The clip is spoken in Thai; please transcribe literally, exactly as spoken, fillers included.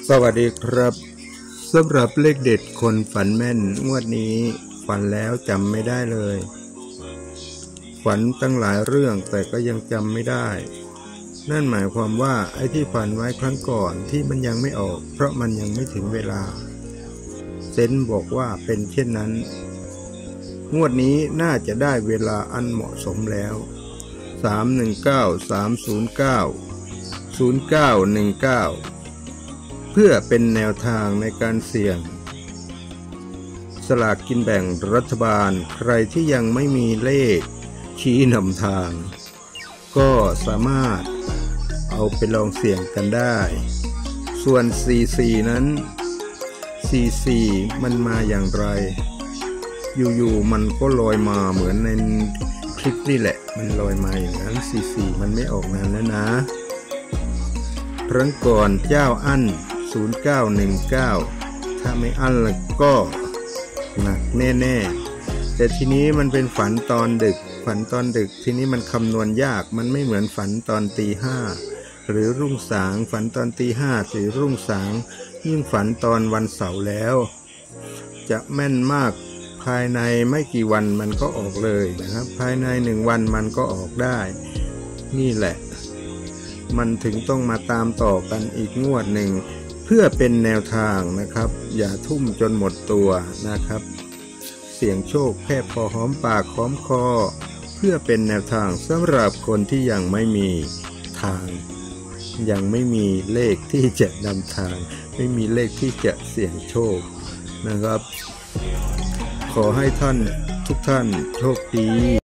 สวัสดีครับสำหรับเลขเด็ดคนฝันแม่นงวดนี้ฝันแล้วจำไม่ได้เลยฝันตั้งหลายเรื่องแต่ก็ยังจำไม่ได้นั่นหมายความว่าไอ้ที่ฝันไว้ครั้งก่อนที่มันยังไม่ออกเพราะมันยังไม่ถึงเวลาเซนส์บอกว่าเป็นเช่นนั้นงวดนี้น่าจะได้เวลาอันเหมาะสมแล้วสาม หนึ่ง เก้า สาม ศูนย์ เก้า ศูนย์ เก้า หนึ่ง เก้าเพื่อเป็นแนวทางในการเสี่ยงสลากกินแบ่งรัฐบาลใครที่ยังไม่มีเลขชี้นำทางก็สามารถเอาไปลองเสี่ยงกันได้ส่วนสี่สิบสี่นั้นสี่สิบสี่มันมาอย่างไรอยู่ๆมันก็ลอยมาเหมือนในคลิปนี่แหละมันลอยมาอย่างนั้นสี่สิบสี่มันไม่ออกนานแล้วนะครั้งก่อนเจ้าอั้นศูนย์ เก้า หนึ่ง เก้าถ้าไม่อั้นแล้วก็หนักแน่ๆแต่ทีนี้มันเป็นฝันตอนดึกฝันตอนดึกทีนี้มันคำนวณยากมันไม่เหมือนฝันตอนตีห้าหรือรุ่งสางฝันตอนตีห้าหรือรุ่งสางยิ่งฝันตอนวันเสาร์แล้วจะแม่นมากภายในไม่กี่วันมันก็ออกเลยนะครับภายในหนึ่งวันมันก็ออกได้นี่แหละมันถึงต้องมาตามต่อกันอีกงวดหนึ่งเพื่อเป็นแนวทางนะครับอย่าทุ่มจนหมดตัวนะครับเสี่ยงโชคแค่พอหอมปากหอมคอเพื่อเป็นแนวทางสำหรับคนที่ยังไม่มีทางยังไม่มีเลขที่จะนำทางไม่มีเลขที่จะเสี่ยงโชคนะครับขอให้ท่านทุกท่านโชคดี